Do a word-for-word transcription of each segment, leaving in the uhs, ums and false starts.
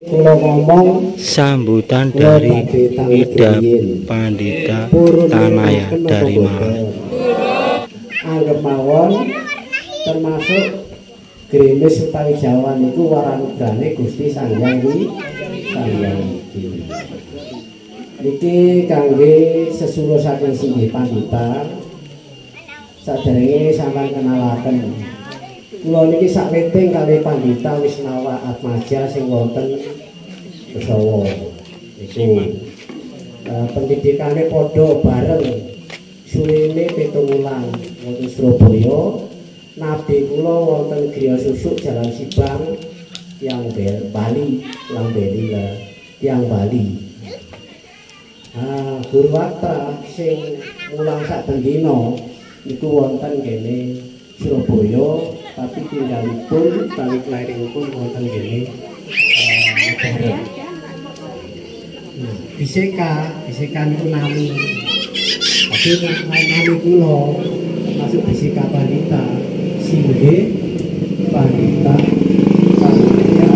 Kula ngomong sambutan dari Ida Pandita Tanaya dari Malang. Anggap mawon termasuk Grimis utawi Jawa niku waranugrane Gusti Sanghyang Sanghyang iki. Iki kangge sesulo saking Singgih Pandita. Saderenge sampeyan kenalaken. Kula niki sakleting kalih Pandita Wisnawa Atmaja sing wonten Besawa. Iku uh, pendidikane padha bareng suwene pitung wulan wonten Surabaya. Nabi kula wonten Griya Susuk Jalan Sibang tiyang Bali, Lambeli lah tiyang Bali. Ah, Gurwatra sing mulang sak bendina niku wonten kene Surabaya, tapi tinggalipun kali kelairingipun wonten kene Negara. Nah, Biseka, Biseka niku nami. Tapi nami kula masuk Biseka Pandita, Singgih Pandita Tanaya.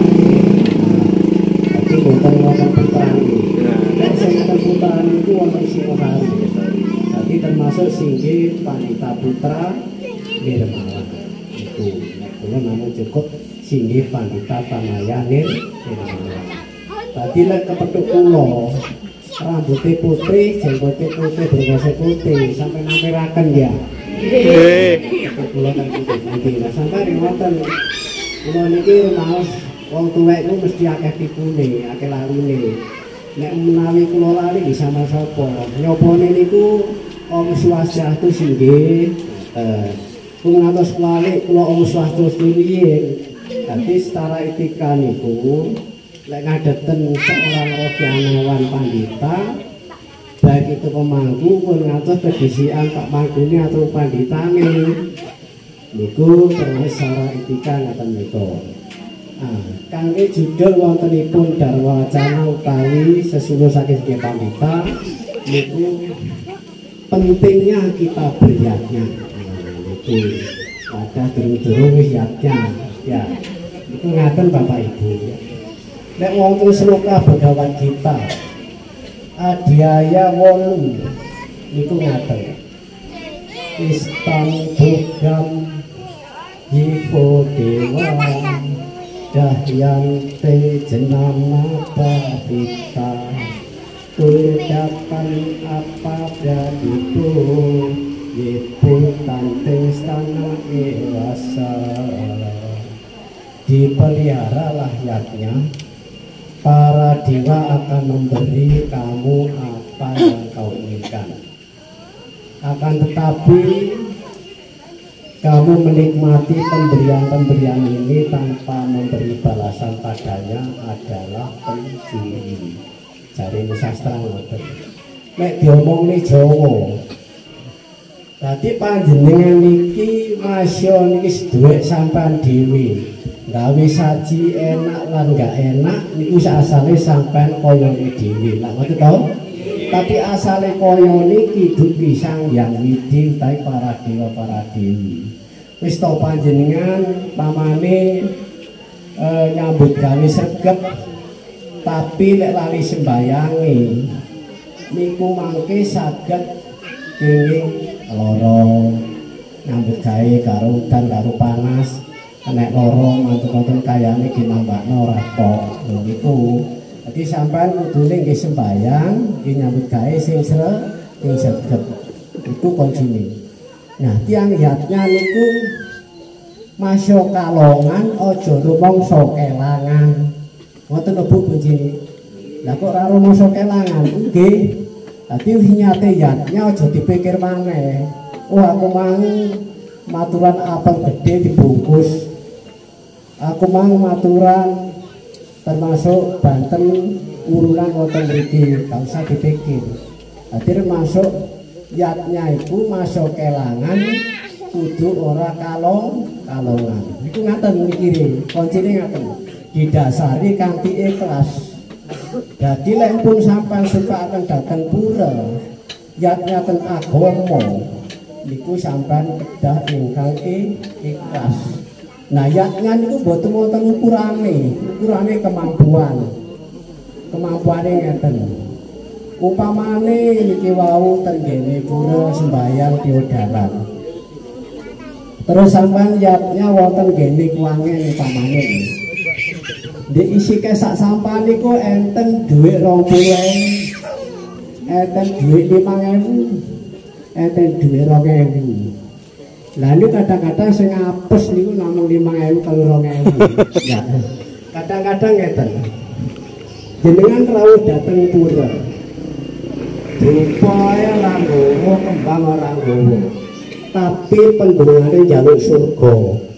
Tapi wonten wonten putra niku. Nek sing wonten putra niku wonten Singosari. Jadi termasuk Singgih Pandita Putra Nirmala. Itu kula namung cukup Singgih Pandita Tanaya Nirmala. Tadi lek kepethuk kula rambutnya putih, jenggotnya putih, bergosnya putih, sampai nampiraken ya. Nggih. Kula kan putih. Nah, sampai ngoten. Kula niki rumaos wong tuwek ku mesti akeh tipune, akeh lalune. Nek menawi kula lali bisa sama sapa? Nyopone niku Om Swastiastu Singgih. Eh, kula ngantos lali kula Om Swastiastu riyin. Dadi setara etika niku lek ngadeten seorang rohaniawan pandita, baik itu pemangku pun ngatos kedisian Pak Mangkune atau panditane niku terus secara etika ngaten menika. Ah, kangge judul wontenipun Dharma Wacana utawi sesulo saking Singgih Pandita niku pentingnya kita beryatnya. Nah, niku ada durung-durung wis yatnya. Ya, niku ngaten Bapak Ibu. Nek wonten sloka Bhagavad Gita Adhyaya wolu niku ngaten. Istam bogam yipo dewa dahyan te jenama babita tuldapan apa dadiku yipo tante stana ewasa. Dipelihara rakyatnya, para dewa akan memberi kamu apa yang kau inginkan. Akan tetapi kamu menikmati pemberian-pemberian ini tanpa memberi balasan padanya adalah pencuri. Jari sastra ngoten. Nek diomong nih Jawa. Tadi panjenengan niki masya niki duwe sampean dhewe. Gawe saji enak lan gak enak niku asale sampean kaya dhewe. Lah ngoten to? Tapi asale kaya niki dugi Sang Hyang Widi utawi para dewa para dewi. Wis to panjenengan pamane e, nyambut gawe sregep tapi lek lali sembayange niku mangke saged kenging lara nyambut gawe karo udan karo panas. Nek loro mantu-mantu kayane ginambakno ora kok niku. Dadi sampean kudune nggih sembayang, nggih nyambut gawe sing sre, sing sregep. Iku kuncine. Nah, tiyang yatnya niku masya kalongan aja rumangsa kelangan. Ngoten lho Bu kuncine. Lah kok ora rumangsa kelangan nggih. Dadi nyate yatnya aja dipikir maneh. Oh aku mang maturan apel gede dibungkus. Aku mau maturan termasuk Banten urunan wonten mriki, gak usah dipikir. Dadi masuk yatnya iku masuk kelangan kudu ora kalong kalongan. Iku ngaten mikire, kuncine ngaten. Didasari kanthi ikhlas. Jadi lek pun sampean suka akan datang pura, yatnya ten agama niku sampean kedah ingkang ikhlas. Nah, yatnya niku mboten wonten ukurane, ukurane kemampuan. Kemampuane ngeten. Upamane niki wau tenggene pura sembahyang diodaran. Terus sampean yatnya wonten gene kuangen upamane. Diisi kesak sampah niku enten dhuwit rong puluh ewu, enten dhuwit limang ewu, enten dhuwit rong ewu. Lah niku kadang-kadang sing apes niku namung limang ewu kalau rong ewu. Ya. Kadang-kadang ngeten. Jenengan rawuh dateng pura. Rupaya ora nggowo kembang ora nggowo. Tapi penggungane njaluk surga.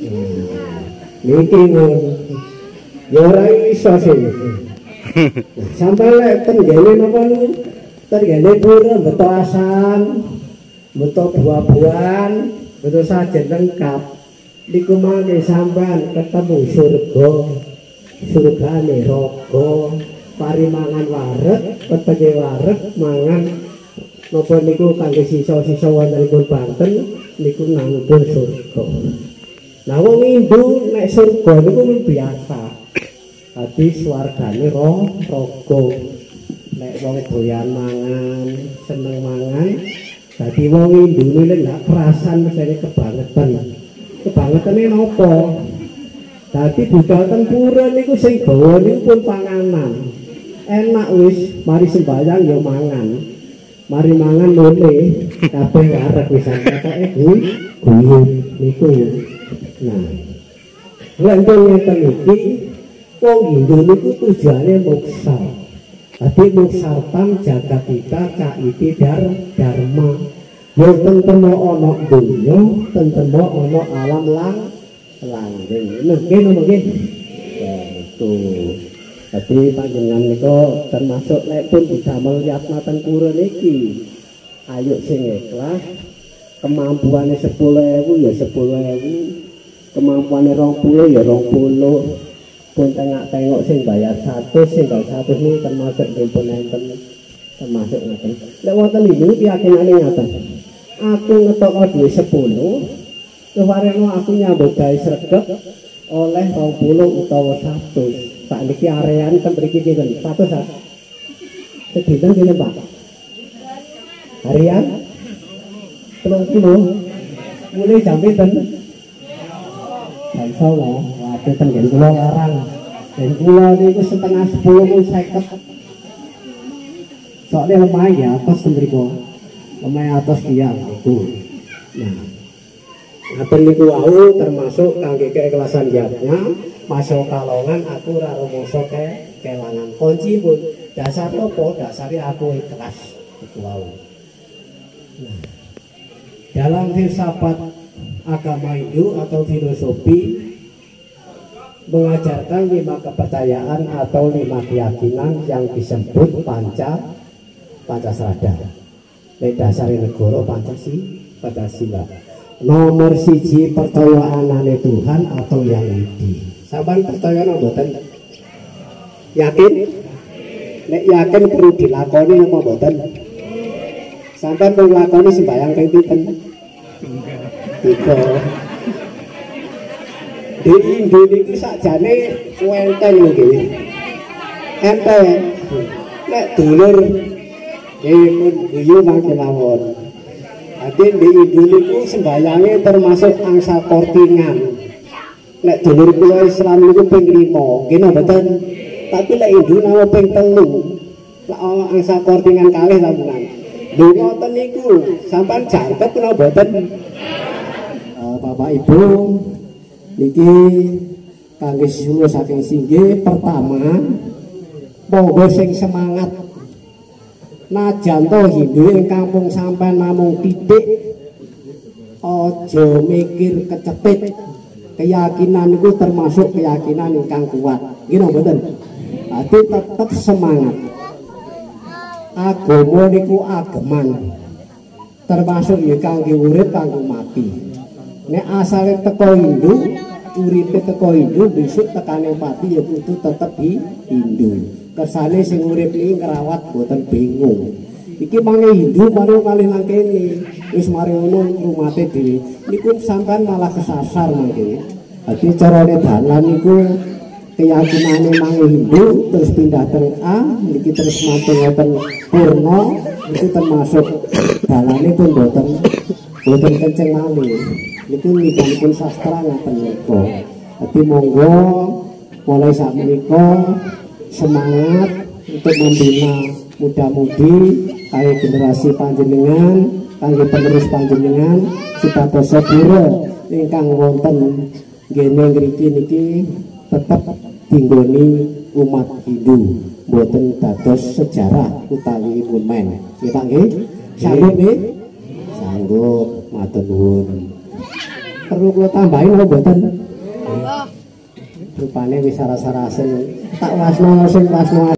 Niki ngono. Ya ora iso sih. Sampai lek tenggene napa niku? Tenggene pura beto asan, beto buah-buahan, beto sajen lengkap. Niku mangke sampean ketemu surga. Surgane raga, parimangan wareg, petenge wareg mangan napa niku kangge sisa-sisa wontenipun Banten niku nanggung surga. Nah wong Hindu nek surga niku biasa. Dadi swargane ro raga. Nek wong doyan mangan, seneng mangan, dadi wong Hindu niku lek kerasan mesti kebangetan. Kebangetane napa? Dadi budal teng pura niku sing gawa niku pun panganan. Enak wis, mari sembahyang ya mangan. Mari mangan mule kabeh wareg wisan ketoke guyub niku. Nah, lek ngeten iki wong Hindu niku tujuane moksa. Dadi moksartam jagatita kaiti dar dharma. Ya tentemo ana donya, tentemo ana alam lang langgeng. Nggih napa nggih? Ya itu. Dadi panjenengan nika termasuk lek pun didamel yatna teng pura niki. Ayo sing ikhlas. Kemampuane sepuluh ewu ya sepuluh ewu. Kemampuane rong puluh ya rong puluh. Pun tengok-tengok sing bayar seratus, sing bayar seratus ini termasuk dipun enten termasuk ngeten. Lek wonten iki keyakinane ngaten. Aku ngetokno duit sepuluh, kewareno aku nyambut gawe sregep oleh rong puluh utawa seratus. Sakniki areane ten mriki pinten? seratus ah. Sedinten pinten, Pak? Harian telung puluh. Mulai jam pinten? Jam songo. Waduh tenggen kula larang. Den kula niku setengah sepuluh pun seket. Soalnya lemah ya atas ten mriku. Lemah atas kian itu. Nah, ngaten niku wau termasuk kangge keikhlasan yatnya. Masuk kalongan aku ora rumangsa ke kelangan kunci pun dasar apa dasare aku ikhlas itu wau. Nah, dalam filsafat agama Hindu atau filosofi mengajarkan lima kepercayaan atau lima keyakinan yang disebut panca pancasrada. Nek dasare negara Pancasila. Nomor siji percaya anane Tuhan atau yang Yahudi. Sampeyan percaya napa mboten? Yakin? Nek yakin perlu dilakoni napa mboten? Sampeyan perlu lakoni sembahyang ping pinten? Tiga. Di Indo niki sakjane wenteng nggih. Enteng. Nek dulur nggih pun guyu mangke mawon. Ade di Indo niku sembayange termasuk angsa kortingan. Nek dulur kula Islam niku ping lima, nggih napa mboten? Tapi lek Indo nama ping telu. Lek angsa kortingan kalih sampeyan. Lho ngoten niku, sampean jangkep napa mboten? Bapak Ibu niki kangge suluh saking singgih pertama monggo sing semangat najan to Hindu ing kampung sampean namung titik aja mikir kecepit. Keyakinan itu termasuk keyakinan ingkang kuat. Nggih napa mboten? Ati tetep semangat. Agama niku ageman. Termasuk ya kangge urip kanggo mati. Nek asale teko Hindu, uripe teko Hindu, besok tekane mati ya kudu tetep di Hindu. Kersane sing urip iki ngrawat boten bingung. Iki mangke Hindu mari kalih nang kene. Wis mari ngono rumate dhewe. Niku sampean malah kesasar mangke. Jadi carane dalan niku keyakinane mangi Hindu terus pindah teng A niki terus matur ngoten purna itu termasuk dalane pun boten boten kenceng malih niku nikanipun sastra ngaten menika. Dadi monggo mulai saat menika semangat untuk membina muda-mudi kaya generasi panjenengan kangge penerus panjenengan supados sedherek ingkang wonten ngene ngriki niki tetap tinggoni umat Hindu mboten dados sejarah utawi monumen nggih Pak nggih sanggup nggih sanggup matur nuwun perlu kula tambahin apa mboten rupane wis sarasa-rasen tak wasno sing wasno